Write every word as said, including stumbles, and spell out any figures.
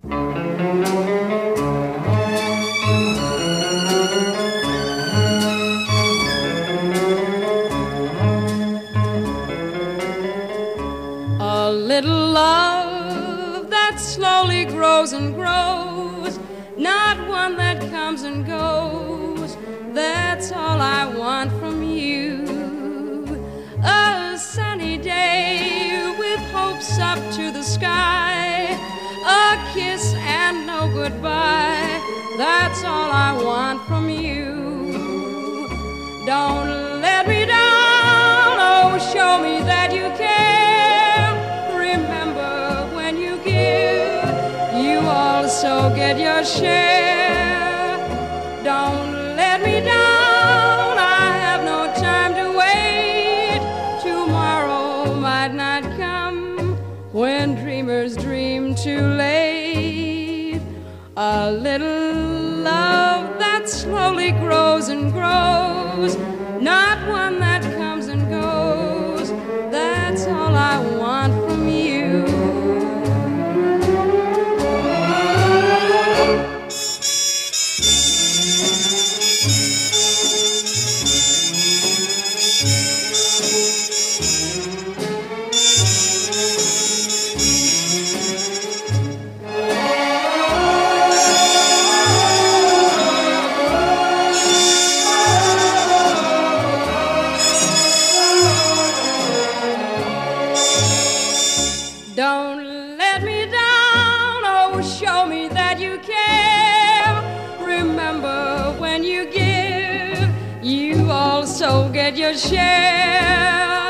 A little love that slowly grows and grows, not one that comes and goes. That's all I want from you. A sunny day with hopes up to the sky, a kiss and no goodbye. That's all I want from you. Don't let me down, oh, show me that you care. Remember, when you give, you also get your share. Don't let me down, I have no time to wait. Tomorrow might not come when dreamers dream too late. A little love that slowly grows and grows, not one that comes and goes. That's all I want from you. Don't let me down, oh, show me that you care. Remember, when you give, you also get your share.